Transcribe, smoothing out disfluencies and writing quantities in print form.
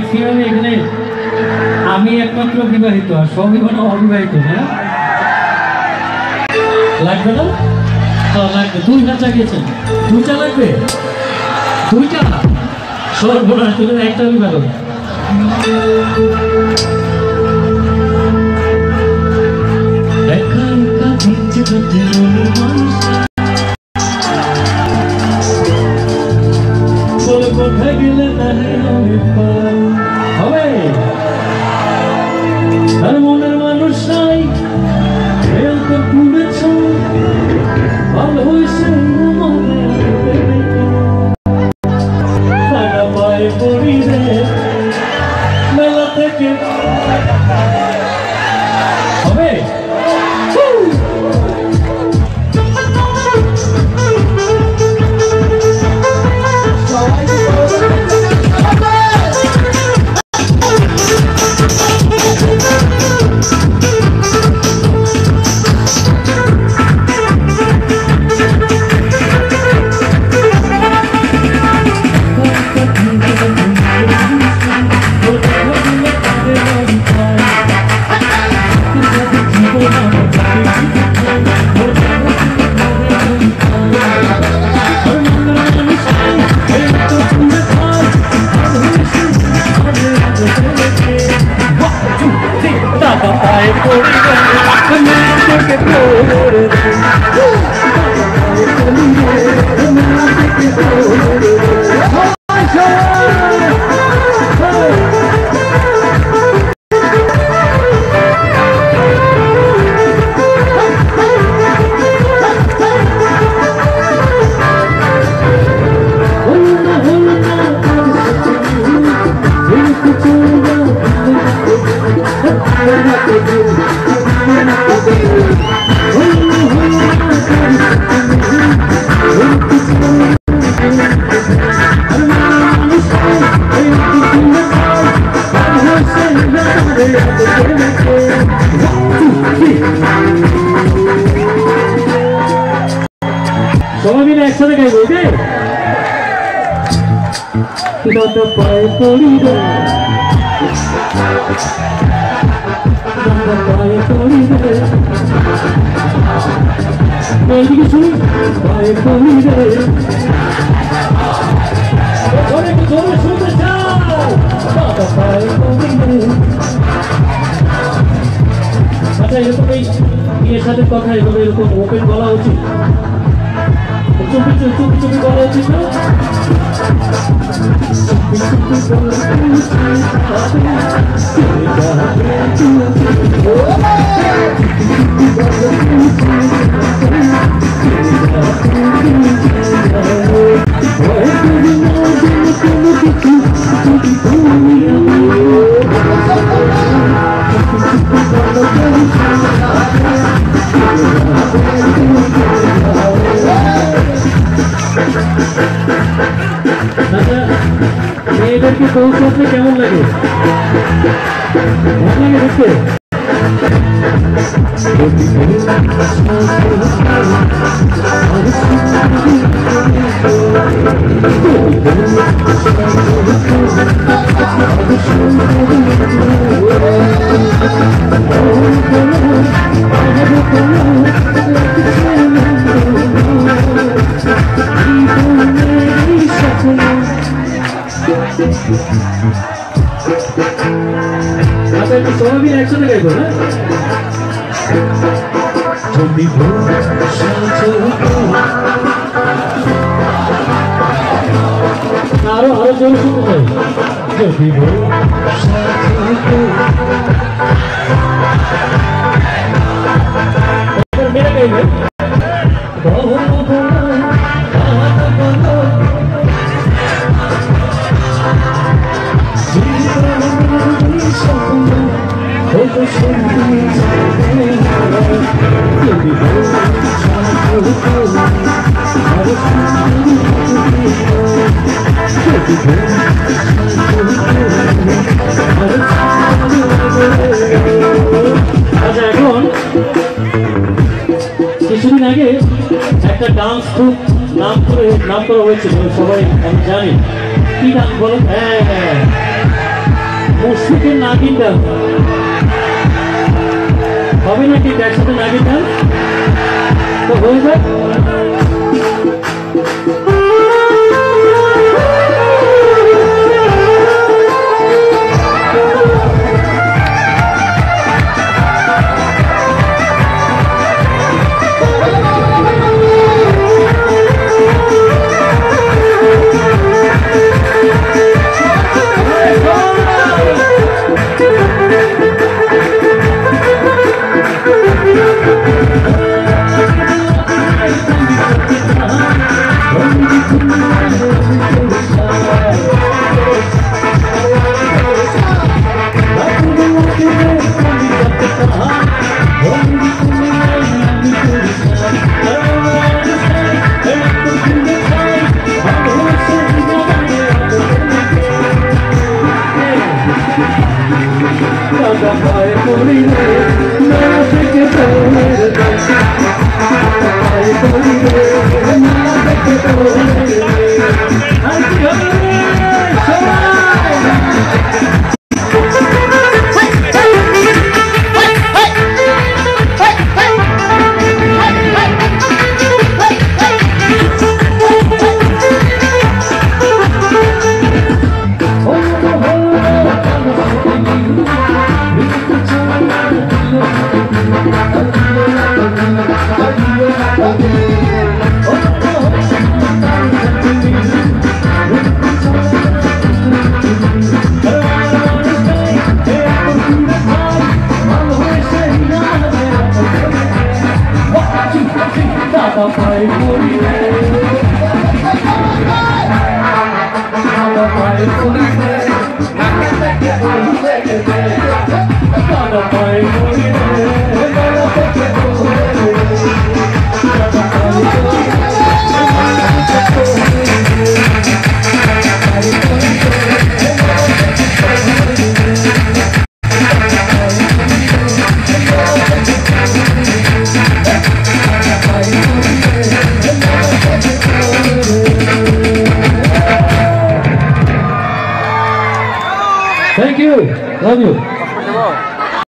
কিভাবে এখানে আমি একমাত্র বিবাহিত আর সবই কোনো অবিবাহিত, হ্যাঁ লাগবে না? লাগবে। 2টা চাগিয়েছেন, 2টা লাগবে, 2টা সর্বনাশ, তুমি একটা বিবাহ। কোথায় গেলে হবে তার মনের মানুষ নাই, পুড়েছ ভালো হয়েছে পায়ে পড়ি রে মেলা থেকে হবে। সবাই মিলে একসাথে গাইবো, পায়ে পড়ি রে পায়ে পড়ি রে, এইদিকে শুনি পায়ে পড়ি রে, শুনতে চাও পায়ে পড়ি রে। আচ্ছা, এরকম এই বিয়ের সাথে কথা এভাবে এরকম ওপেন বলা উচিত, চুপি চুপি চুপি বলা উচিত না? মেয়েদেরকে বউ করতে কেমন লাগে? ভালো লাগে দেখতে? আচ্ছা, একটু সবাই মিলে একসাথে গাইবো, হ্যাঁ? আরো আরো জোরে শুনতে চাই। মেরে গাইবে আচ্ছা, এখন কিছুদিন আগে একটা ডান্স গ্রুপ নাম করা হয়েছিল, সবাই আমি জানি কি নাম বলো? হ্যাঁ, মুশফিকের নাগিন ডান্স হবে নাকি একসাথে নাগিন ডান্স তো হয়ে যাক Bye.